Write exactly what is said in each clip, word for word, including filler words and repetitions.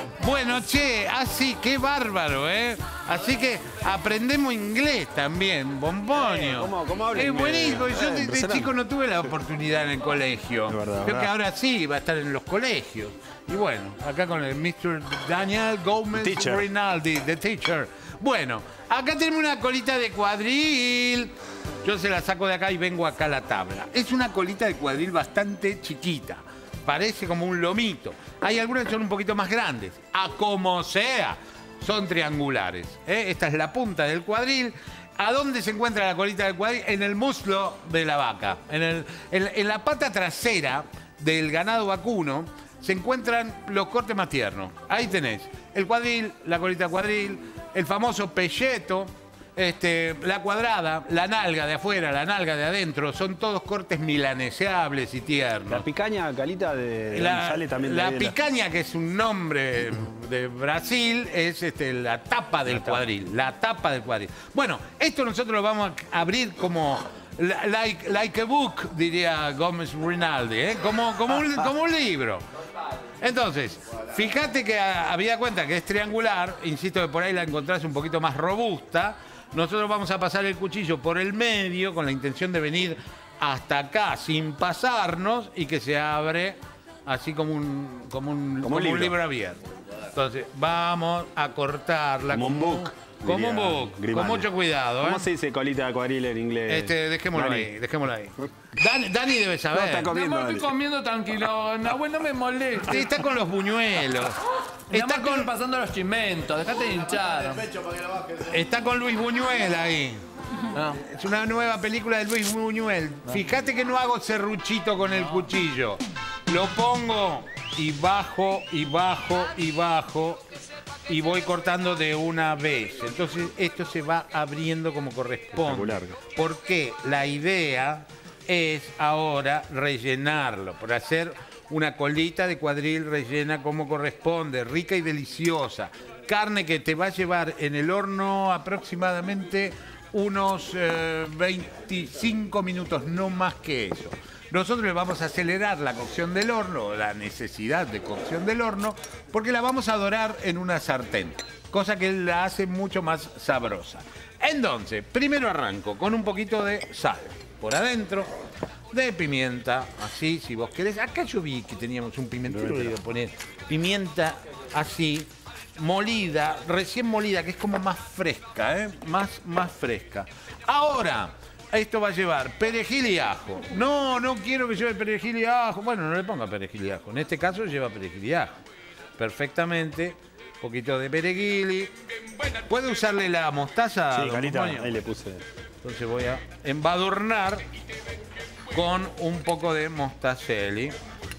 Bueno, che, así, qué bárbaro, ¿eh? Así que aprendemos inglés también, Bombonio. ¿Cómo, cómo habla Es inglés? buenísimo, yo Eh, de, de chico no tuve la oportunidad en el colegio. Es verdad, Creo que verdad. ahora sí va a estar en los colegios. Y bueno, acá con el mister Daniel Gómez Teacher. Rinaldi, the teacher. Bueno, acá tenemos una colita de cuadril. Yo se la saco de acá y vengo acá a la tabla. Es una colita de cuadril bastante chiquita. Parece como un lomito. Hay algunas que son un poquito más grandes. A como sea, son triangulares. ¿eh? Esta es la punta del cuadril. ¿A dónde se encuentra la colita del cuadril? En el muslo de la vaca. En, el, en, en la pata trasera del ganado vacuno se encuentran los cortes más tiernos. Ahí tenés el cuadril, la colita cuadril, el famoso pelleto, este, la cuadrada, la nalga de afuera, la nalga de adentro. Son todos cortes milaneseables y tiernos. La picaña, Calita, de, de La, sale también de la ahí de picaña, que es un nombre de Brasil, es este, la tapa del cuadril. La tapa del cuadril. Bueno, esto nosotros lo vamos a abrir como like, like a book, diría Gómez Rinaldi, ¿eh? como, como, un, como un libro. Entonces, fíjate que había cuenta que es triangular, insisto que por ahí la encontrás un poquito más robusta. Nosotros vamos a pasar el cuchillo por el medio con la intención de venir hasta acá sin pasarnos y que se abre así como un, como un, como un libro. un libro abierto. Entonces, vamos a cortarla Como un book, como un diría book, Grimani. con mucho cuidado. ¿eh? ¿Cómo se dice colita de cuadril en inglés? Este, dejémoslo Dani. ahí, dejémoslo ahí. Dani, Dani debe No, saber. está Mi comiendo. amor, Dani. estoy comiendo tranquilo. Nahuel, no me moleste. Sí, está con los buñuelos. Mi Está amor, estoy con, pasando los chimentos. Dejate de hinchar. está con Luis Buñuel ahí. No. Es una nueva película de Luis Buñuel. Fíjate que no hago serruchito con el cuchillo. Lo pongo y bajo, y bajo, y bajo. Y voy cortando de una vez. Entonces esto se va abriendo como corresponde. Espectacular. Porque la idea es ahora rellenarlo. Por hacer una colita de cuadril rellena como corresponde. Rica y deliciosa. Carne que te va a llevar en el horno aproximadamente unos eh, veinticinco minutos, no más que eso. Nosotros le vamos a acelerar la cocción del horno, la necesidad de cocción del horno, porque la vamos a dorar en una sartén, cosa que la hace mucho más sabrosa. Entonces, primero arranco con un poquito de sal por adentro, de pimienta, así, si vos querés. Acá yo vi que teníamos un pimentero, le iba a poner pimienta así, molida, recién molida, que es como más fresca, ¿eh? Más, más fresca. Ahora, esto va a llevar perejil y ajo. No, no quiero que lleve perejil y ajo. Bueno, no le ponga perejil y ajo. En este caso lleva perejil y ajo. Perfectamente. Un poquito de perejil. ¿Puede usarle la mostaza? Sí, don Calita, Bombonio? ahí le puse. Entonces voy a embadurnar con un poco de mostacelli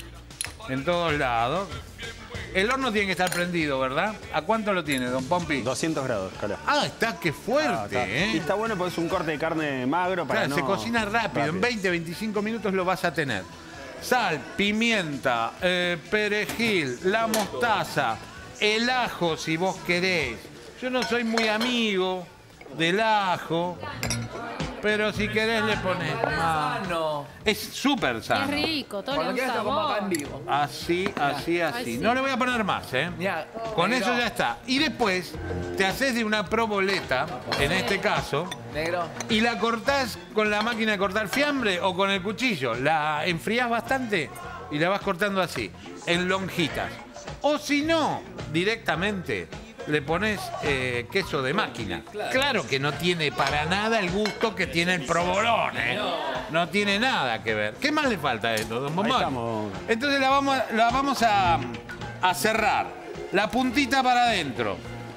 en todos lados. El horno tiene que estar prendido, ¿verdad? ¿A cuánto lo tiene, don Pompi? doscientos grados, Cala. Ah, está, qué fuerte, Ah, está. ¿eh? Y está bueno porque es un corte de carne magro para Claro, no... se cocina rápido, en veinte, veinticinco minutos lo vas a tener. Sal, pimienta, eh, perejil, la mostaza, el ajo si vos querés. Yo no soy muy amigo del ajo, pero si querés le pones más. Sano. Es súper Es sano. rico, todo Cuando le quieras da te como acá en sabor. vivo. Así, así, así. Ay, sí. No le voy a poner más, ¿eh? Mirá, Con negro, eso ya está. Y después te haces de una proboleta, en este caso, Negro. y la cortás con la máquina de cortar fiambre o con el cuchillo. La enfrías bastante y la vas cortando así, en lonjitas. O si no, directamente le pones eh, queso de máquina. Claro que no tiene para nada el gusto que tiene el provolone. ¿eh? No tiene nada que ver. ¿Qué más le falta a esto, don Bombón? estamos. Entonces la vamos, a- la vamos a, a cerrar. La puntita para adentro.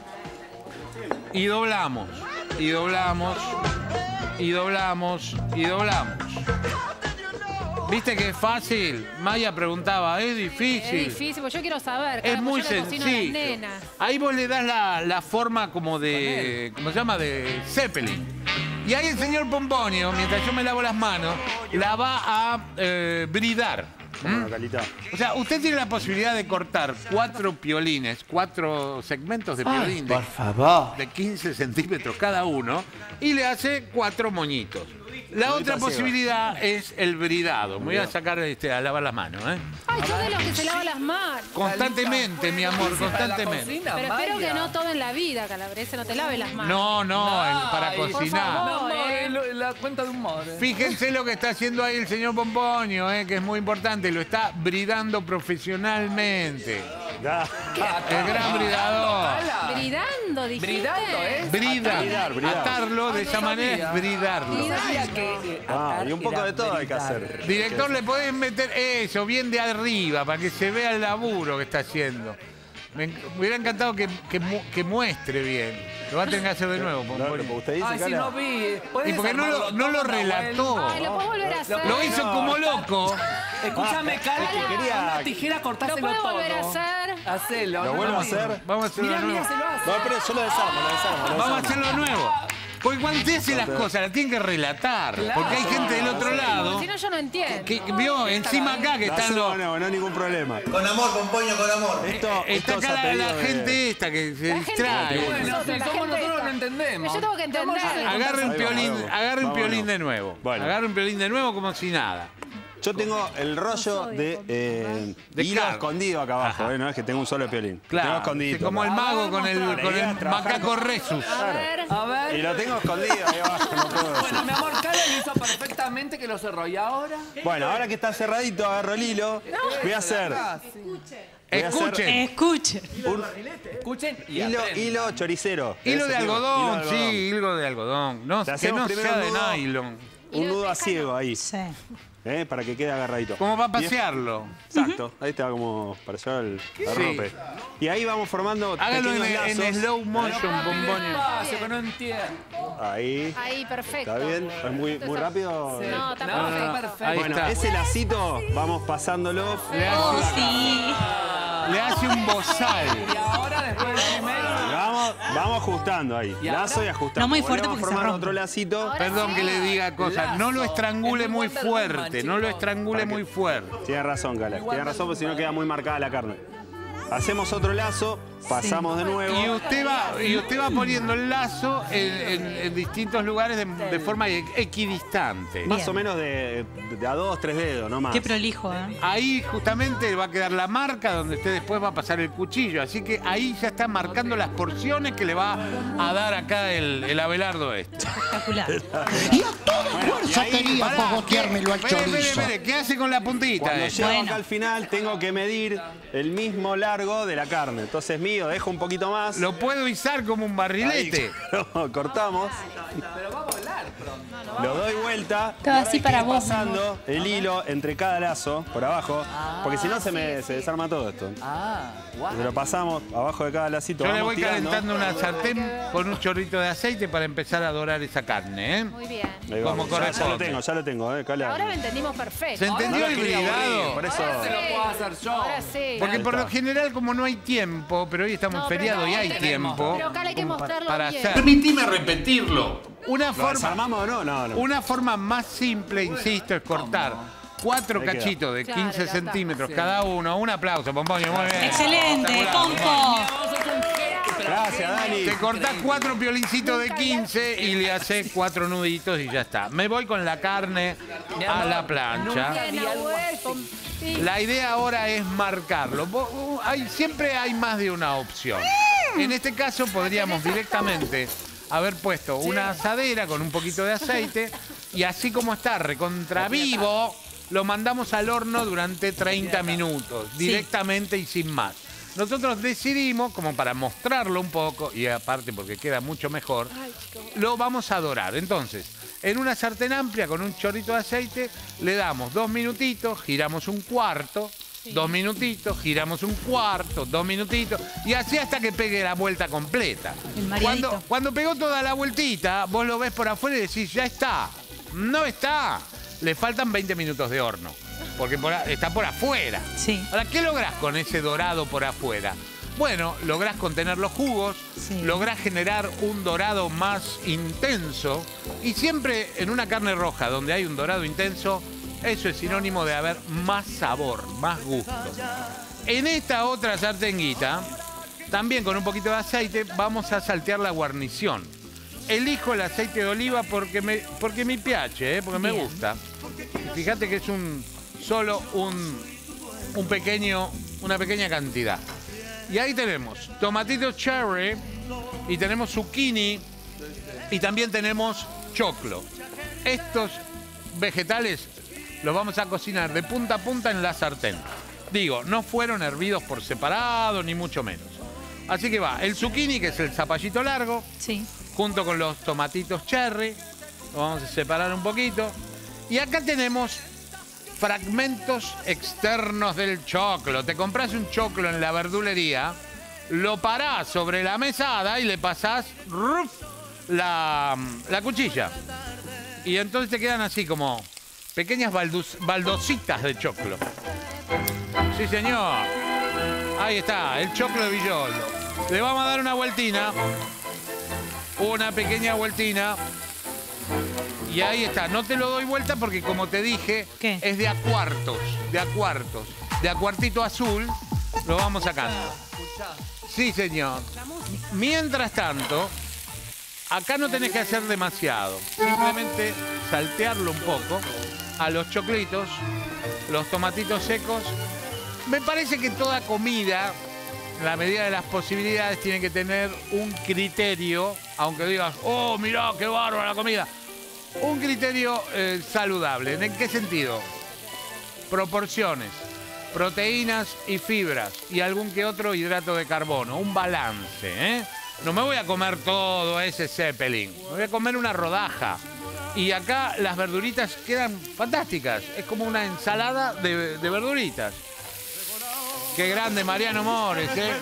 Y doblamos. Y doblamos. Y doblamos. Y doblamos. ¿Viste que es fácil? Maya preguntaba, ¿es difícil? Es difícil, porque yo quiero saber. Es carajo, muy yo le cocino a las sencillo. nenas. Ahí vos le das la, la forma como de, ¿cómo se llama? De Zeppelin. Y ahí el señor Pomponio, mientras yo me lavo las manos, la va a eh, bridar. Bueno, Calita. O sea, usted tiene la posibilidad de cortar cuatro piolines, cuatro segmentos de piolín de, Por favor. de quince centímetros cada uno, y le hace cuatro moñitos. La Nudito otra a ciegas. posibilidad es el bridado. Me voy a sacar este, a lavar las manos, ¿eh? Ay, yo de los que se lava las manos. Constantemente, mi amor, Para la constantemente. cocina, Pero espero Maya. que no todo en la vida, Calabrese, no te lave las manos. No, no, el- para Ay, cocinar. por favor, Eh. lo- la cuenta de humor. eh. Fíjense lo que está haciendo ahí el señor Pomponio, eh, que es muy importante. Lo está bridando profesionalmente. Ya. El gran bridador. Bridando, dijiste. Bridando, ¿eh? Brida. Bridar, bridar. Atarlo de Ah, no esa manera es sabía. bridarlo. No sabía que eh, Ah, atar y un poco era de todo hay que bridar. hacer. Director, le podés meter eso, bien de arriba, para que se vea el laburo que está haciendo. Me, en- me hubiera encantado que, que mu- que muestre bien. Lo va a tener que hacer de nuevo, No, Pomponio. pero usted dice, Ay, sí, Cala. no vi. ¿Podés Y porque no lo, desarmarlo no lo todo, Nahuel? relató. Ay, lo puedo volver a hacer. Lo hizo como loco. Escúchame, Cala, es que quería- una tijera ¿Lo cortáselo puedo todo. volver a hacer? Hacelo. ¿Lo no, vuelvo a no. hacer? Vamos a hacerlo Mira, de mira, nuevo. se lo hace. No, pero yo lo desarmo, lo desarmo. Lo Vamos a desarmo. hacerlo de nuevo. Porque cuando usted hace las cosas, las tiene que relatar. Claro. Porque hay gente del otro lado Si no, yo no entiendo. que vio encima acá que Lo están hacemos los. de nuevo, no hay ningún problema. Con amor, Pomponio, con amor. Esto, Está esto acá se ha la, pedido la de- gente esta que se La gente distrae. esta. Bueno, Nosotros, si la somos gente nosotros esta. no entendemos. Yo tengo que entender. Agarre un Ahí va, piolín, ahí va. agarre un Vámonos. piolín de nuevo. Bueno. Agarre un piolín de nuevo como si nada. Yo tengo el rollo de, eh, De hilo car- escondido acá abajo, Ajá. eh, no es que tengo un solo piolín. Lo tengo Claro. escondido. sí, como el mago con el, con el macaco Resus. A ver. A ver. Y lo tengo escondido ahí abajo, no puedo decir. Bueno, mi amor, Cala lo hizo perfectamente que lo cerró. ¿Y ahora? Bueno, ahora que está cerradito, agarro el hilo. Voy a hacer Ah, sí. Voy a hacer- Escuchen. Escuche. un Escuchen y hilo, aprendan. hilo choricero. Hilo Ese de tipo, algodón, hilo de sí, algodón. hilo de algodón. No, Le que hacemos no primero sea un de nudo. nylon. Un nudo a ciego ahí, Sí. eh, para que quede agarradito. Como para Y es- pasearlo. Exacto, ahí está como para llevar el, la Sí. rope. Y ahí vamos formando Hágalo en, pequeños en lazos. slow motion, Pomponio. Despacio, que no entiendo. Ahí, Ahí, perfecto. ¿está bien? ¿Es muy, muy rápido? No, está No, perfecto. está perfecto. Ahí Bueno, está. ese lacito vamos pasándolo. Le Oh, hace, sí. le hace un bozal. Y ahora, después del primero. Vamos, vamos ajustando ahí. ¿Y Lazo ahora? y ajustando. No muy fuerte Volvemos porque se formando rompe. otro lacito. Ahora Perdón que le diga cosas. No lo estrangule muy fuerte. No lo estrangule muy fuerte. Tiene razón, Cala. Tiene razón porque si no queda muy marcada la carne. Hacemos otro lazo, pasamos de nuevo. Y usted va, y usted va poniendo el lazo en, en- en distintos lugares de, de forma e- equidistante. Más Bien. o menos de, de a dos, tres dedos, no más. Qué prolijo, ¿eh? Ahí justamente va a quedar la marca donde usted después va a pasar el cuchillo. Así que ahí ya está marcando las porciones que le va a dar acá el, el Abelardo este. Espectacular. Y a toda Bueno, fuerza y ahí, quería Pará, cogoteármelo al espere, espere, chorizo. espere, ¿qué hace con la puntita? Cuando esa? llego Bueno. acá al final tengo que medir el mismo largo de la carne. Entonces mío, dejo un poquito más. Lo puedo izar como un Ahí, barrilete. cortamos. Pero va a volar pronto. Lo doy vuelta. Todo y ahora así hay que para ir vos, pasando el hilo entre cada lazo por abajo. Porque si no se me se desarma todo esto. Ah, guau. Se lo pasamos abajo de cada lacito. Yo le vamos voy tirando. calentando una sartén con un chorrito de aceite para empezar a dorar esa carne, ¿eh? Muy bien. Ahí como vamos. Ya- ya, corresponde. lo tengo, ya lo tengo, eh, Cala. Ahora me entendimos perfecto. ¿Se entendió No el lo quería aburrir, bridado? por eso. Ahora Se lo sí. puedo hacer yo. Ahora sí. Porque Ahí por está. lo general, como no hay tiempo, pero hoy estamos No, en pero feriado no, y hay tenemos. tiempo Pero acá hay que como pa- mostrarlo para bien. hacer. Permitime repetirlo. Una ¿Lo forma, desarmamos o no? No, no. una forma más simple, insisto, es cortar cuatro Ahí queda. cachitos de Claro, quince ya está. centímetros Sí. cada uno. Un aplauso, Pomponio, muy bien. Excelente, Espectacular. Pompo. Gracias, Dani. Te cortás cuatro piolincitos de quince y le haces cuatro nuditos y ya está. Me voy con la carne a la plancha. Bien, Nahuel. Sí. La idea ahora es marcarlo. Vos- uh, hay- siempre hay más de una opción. En este caso podríamos directamente haber puesto una asadera con un poquito de aceite y así como está recontra vivo, lo mandamos al horno durante treinta minutos, directamente y sin más. Nosotros decidimos, como para mostrarlo un poco, y aparte porque queda mucho mejor, lo vamos a dorar. Entonces, en una sartén amplia con un chorrito de aceite, le damos dos minutitos, giramos un cuarto, dos minutitos, giramos un cuarto, dos minutitos, y así hasta que pegue la vuelta completa. El mareadito. Cuando, cuando pegó toda la vueltita, vos lo ves por afuera y decís, ya está. No está. Le faltan veinte minutos de horno, porque por a- está por afuera. Sí. Ahora, ¿qué lográs con ese dorado por afuera? Bueno, lográs contener los jugos, Sí. lográs generar un dorado más intenso y siempre en una carne roja donde hay un dorado intenso, eso es sinónimo de haber más sabor, más gusto. En esta otra sartenguita, también con un poquito de aceite, vamos a saltear la guarnición. elijo el aceite de oliva porque me, porque me piace, ¿eh? Porque me Bien. gusta. Y fíjate que es un solo un, un pequeño, una pequeña cantidad. Y ahí tenemos tomatitos cherry y tenemos zucchini y también tenemos choclo. Estos vegetales los vamos a cocinar de punta a punta en la sartén. Digo, no fueron hervidos por separado, ni mucho menos. Así que va, el zucchini, que es el zapallito largo, Sí. junto con los tomatitos cherry. Lo vamos a separar un poquito. Y acá tenemos fragmentos externos del choclo. Te compras un choclo en la verdulería, lo parás sobre la mesada y le pasás ¡ruf! la, la cuchilla. Y entonces te quedan así como pequeñas baldus- baldositas de choclo. Sí, señor. Ahí está, el choclo de Villoldo. Le vamos a dar una vueltina. Una pequeña vueltina. Y ahí está. No te lo doy vuelta porque, como te dije, ¿Qué? es de a cuartos. De a cuartos. De a cuartito azul. Lo vamos sacando. Sí, señor. Mientras tanto, acá no tenés que hacer demasiado. Simplemente saltearlo un poco a los choclitos, los tomatitos secos. Me parece que toda comida, en la medida de las posibilidades, tiene que tener un criterio, aunque digas, oh, mirá, qué bárbara la comida. Un criterio eh, saludable. ¿En qué sentido? Proporciones, proteínas y fibras y algún que otro hidrato de carbono. Un balance, ¿eh? No me voy a comer todo ese Zeppelin. Me voy a comer una rodaja. Y acá las verduritas quedan fantásticas. Es como una ensalada de, de verduritas. Qué grande Mariano Mores, ¿eh?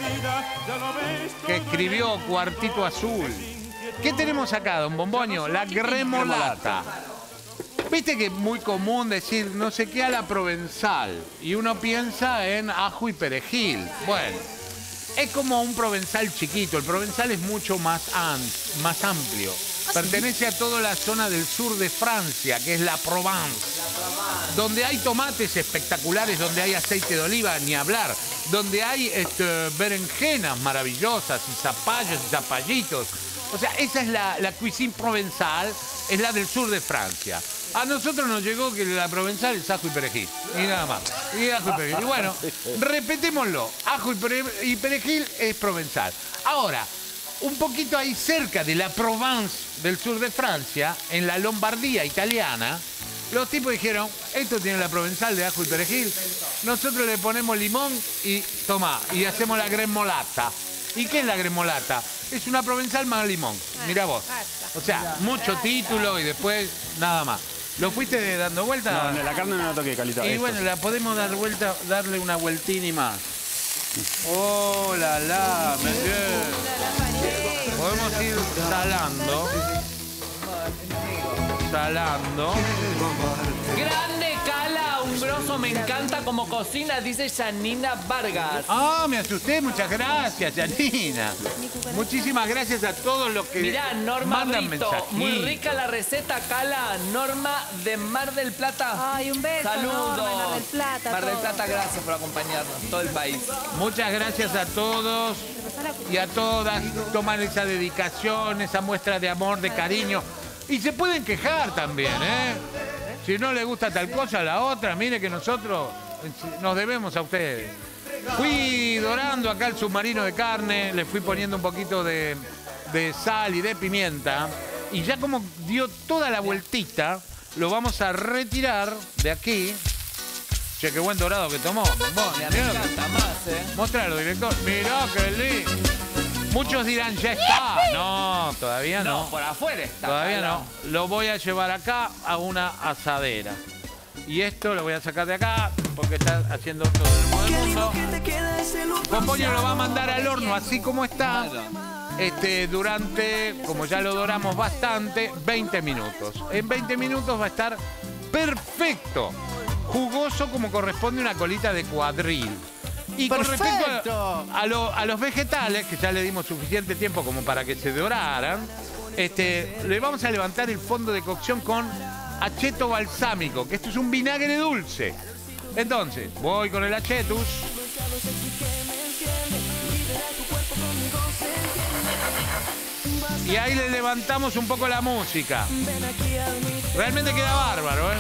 Que escribió Cuartito Azul. ¿Qué tenemos acá, don Bomboño? La gremolata. Viste que es muy común decir no sé qué a la provenzal. Y uno piensa en ajo y perejil. Bueno, es como un provenzal chiquito. El provenzal es mucho más, am- más amplio. Pertenece a toda la zona del sur de Francia, que es la Provence. Donde hay tomates espectaculares, donde hay aceite de oliva, ni hablar. Donde hay este, berenjenas maravillosas y zapallos y zapallitos. O sea, esa es la, la cuisine provenzal, es la del sur de Francia. A nosotros nos llegó que la provenzal es ajo y perejil. Y nada más. Y ajo y perejil. Y bueno, repetémoslo. Ajo y, pere- y perejil es provenzal. Ahora, un poquito ahí cerca de la Provence del sur de Francia, en la Lombardía italiana, los tipos dijeron, esto tiene la provenzal de ajo y perejil, nosotros le ponemos limón y tomá, y hacemos la gremolata. ¿Y qué es la gremolata? Es una provenzal más limón. Mirá vos. O sea, mucho título y después nada más. ¿Lo fuiste dando vuelta? No, no, la carne no la toqué, Calita. Y esto. bueno, la podemos dar vuelta, darle una vueltina y más. Oh, la la, me entiendes. Podemos ir salando. Salando. Grande Cala, un grosso, me encanta como cocina, dice Janina Vargas. Ah, me asusté, muchas gracias, Janina. Muchísimas gracias a todos los que Mirá, Norma mandan Brito, mensajes. muy rica la receta, Cala. Norma de Mar del Plata. Ay, un beso, Saludos. Norma, Mar del Plata, Mar del todo. Plata, gracias por acompañarnos, todo el país. Muchas gracias a todos y a todas. Toman esa dedicación, esa muestra de amor, de cariño. Y se pueden quejar también, ¿eh? Si no les gusta tal cosa, la otra, mire que nosotros nos debemos a ustedes. Fui dorando acá el submarino de carne, le fui poniendo un poquito de, de sal y de pimienta. Y ya como dio toda la vueltita, lo vamos a retirar de aquí. Che, qué buen dorado que tomó. Bueno, Me encanta más, ¿eh? mostralo, director. Mirá qué lindo. Muchos dirán, ya está. No, todavía no. No, por afuera está. Todavía Cala. no. Lo voy a llevar acá a una asadera. Y esto lo voy a sacar de acá porque está haciendo todo el mundo. Pompoño lo va a mandar al horno así como está. Este, durante, como ya lo doramos bastante, veinte minutos. En veinte minutos va a estar perfecto. Jugoso como corresponde una colita de cuadril. Y con respecto a, a lo- a los vegetales, que ya le dimos suficiente tiempo como para que se doraran, este, le vamos a levantar el fondo de cocción con acheto balsámico, que esto es un vinagre dulce. Entonces, voy con el achetus. Y ahí le levantamos un poco la música. Realmente queda bárbaro, ¿eh?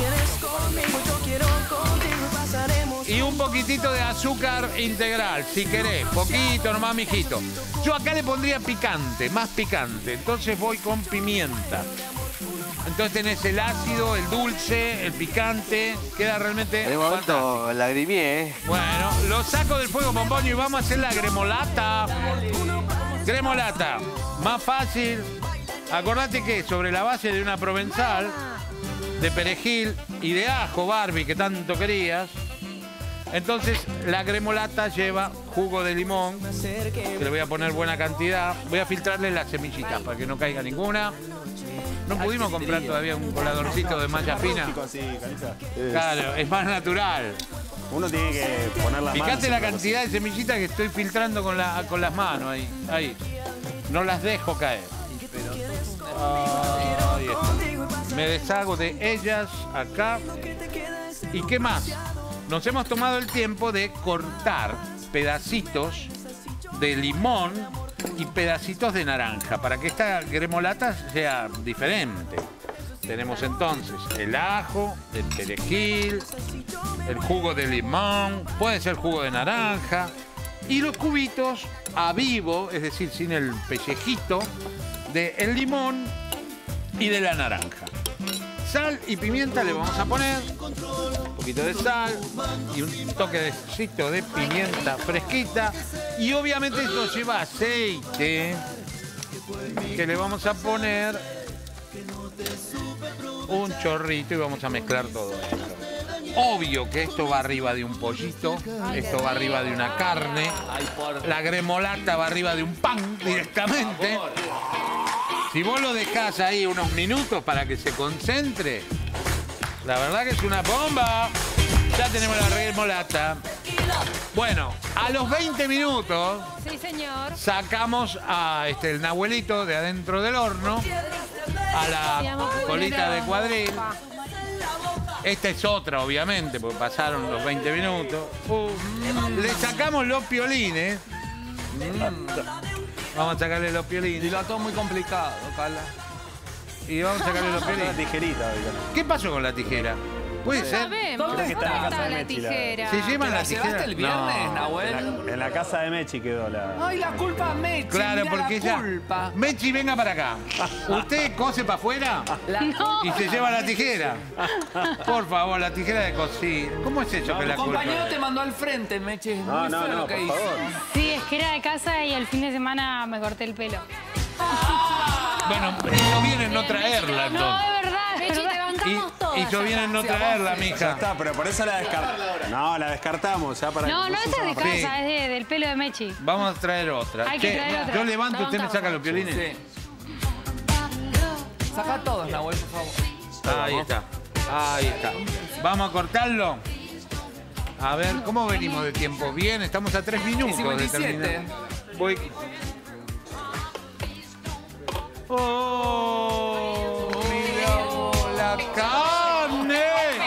Y un poquitito de azúcar integral, si querés. Poquito nomás, mijito. Yo acá le pondría picante, más picante. Entonces voy con pimienta. Entonces tenés el ácido, el dulce, el picante. Queda realmente En un momento lagrimié, ¿eh? bueno, lo saco del fuego, Pomponio, y vamos a hacer la gremolata. Gremolata, más fácil. Acordate que sobre la base de una provenzal, de perejil y de ajo, Barbie, que tanto querías. Entonces, la gremolata lleva jugo de limón, que le voy a poner buena cantidad. Voy a filtrarle las semillitas para que no caiga ninguna. No pudimos comprar todavía un coladorcito de malla fina. Así, Calisa. Claro, es más natural. Uno tiene que poner las manos. Fíjate la en la cantidad de semillitas que estoy filtrando con, la, con las manos ahí. Ahí. No las dejo caer. Ahí está. Me deshago de ellas acá. ¿Y qué más? Nos hemos tomado el tiempo de cortar pedacitos de limón y pedacitos de naranja para que esta gremolata sea diferente. Tenemos entonces el ajo, el perejil, el jugo de limón, puede ser jugo de naranja y los cubitos a vivo, es decir, sin el pellejito, del limón y de la naranja. Sal y pimienta le vamos a poner, un poquito de sal y un toque de de pimienta fresquita. Y obviamente esto lleva aceite, que le vamos a poner un chorrito y vamos a mezclar todo esto. Obvio que esto va arriba de un pollito, esto va arriba de una carne, la gremolata va arriba de un pan directamente. Si vos lo dejás ahí unos minutos para que se concentre, la verdad que es una bomba. Ya tenemos la gremolata. Bueno, a los veinte minutos Sí, señor. sacamos a este, el nahuelito de adentro del horno, a la colita de cuadril. Esta es otra, obviamente, porque pasaron los veinte minutos. Uh, le sacamos los piolines. Mm. Vamos a sacarle los piolines. Dilató muy complicado, Carla. Y vamos a sacarle los Una piolines. tijerita, oiga. ¿Qué pasó con la tijera? ¿Puede ser? Sabemos. ¿Dónde ¿Dónde está? está, En la casa de la Mechi, la- tijera? ¿Se llevan ¿Te la la llevaste tijera? el viernes, No. Nahuel? En la, en la casa de Mechi quedó la... Ay, la culpa es Mechi. Claro, mirá porque la ella... culpa. Mechi, venga para acá. ¿Usted cose para afuera? La- Y se lleva la tijera. Por favor, la tijera de cocina. ¿Cómo es eso que la Tu compañero culpa? te mandó al frente, Mechi. No, Muy no, feo no, lo que por hizo. favor. Sí, es que era de casa y el fin de semana me corté el pelo. Bueno, hizo bien en no traerla, No, entonces. es verdad, es Mechi, te verdad. bancamos todas. Y hizo bien en no Sí, a vos traerla, sí. Ya mija. está, pero por eso la descartamos. No, la descartamos ya para No, no se es de llama casa, Sí. es de- del pelo de Mechi. Vamos a traer otra. Hay que Che, traer otra. yo levanto, usted me saca los piolines. Sí. Saca todos, Nahuel, por favor. Ahí está. Ahí está. Vamos a cortarlo. A ver, ¿cómo venimos de tiempo? Bien, estamos a tres minutos de cincuenta y siete. terminar. Voy. ¡Oh! ¡Mira la carne!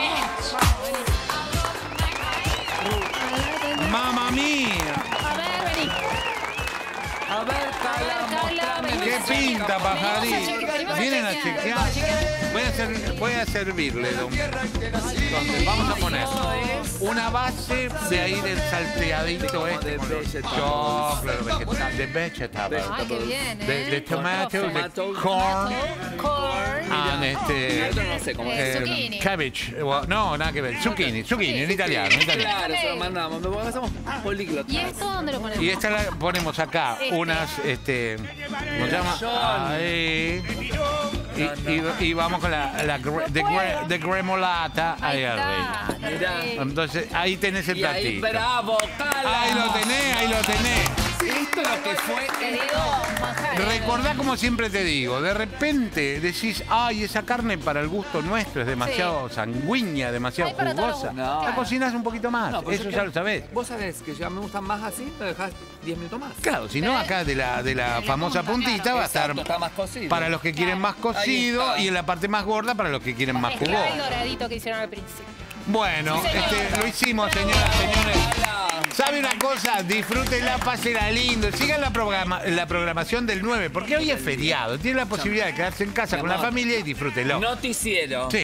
¡Mamma mía! A ver, vení. A ver, Carla, Carla, mostrame. vení. ¡Qué pinta, pajarín! chequear, Vienen a vamos a chequear. chequear. Voy a, ser- voy a servirle, don. Entonces, vamos a poner una base de ahí del salteadito este con los choclos, vegetales, de vegetables, Ah, qué bien, ¿eh? de, de tomato, de Tomato. corn, Corn. and este, Esto no sé cómo es. Eh, eh, zucchini. cabbage. Well, no, nada que ver. Zucchini, zucchini, en italiano, en italiano. Claro, se lo mandamos. Me hacemos políglota. ¿Y esto dónde lo ponemos? Y esta la ponemos acá, Este. unas, este, ¿cómo se llama? Ahí. Y, y- y vamos con la, la gre- de, gre- de gremolata ahí Ahí arriba. está. Mirá. Sí. Entonces, ahí tenés el Y ahí, platito. bravo, Carla. Ahí lo tenés, ahí lo tenés. Esto es lo que fue. Te digo, manjar, ¿eh? Recordá como siempre te digo, de repente decís, ay, esa carne para el gusto nuestro es demasiado sanguínea, demasiado Ay, para todos jugosa. los gustos. La No. cocinas un poquito más, No, pues eso yo ya quiero- lo sabés. Vos sabés que ya me gustan más así, me dejás diez minutos más. Claro, si no acá de la, de la la famosa punta, puntita claro. va a estar Exacto, está más cocido. para los que quieren más cocido está. y en la parte más gorda para los que quieren más Mezclar el jugoso. doradito que hicieron al principio. Bueno, este, lo hicimos, señoras y señores. ¿Sabe una cosa? Disfrútenla, pásenla lindo. Sigan la, programa, la programación del nueve, porque hoy es feriado. Tienen la posibilidad de quedarse en casa con la familia y disfrútenlo. Noticiero. Sí.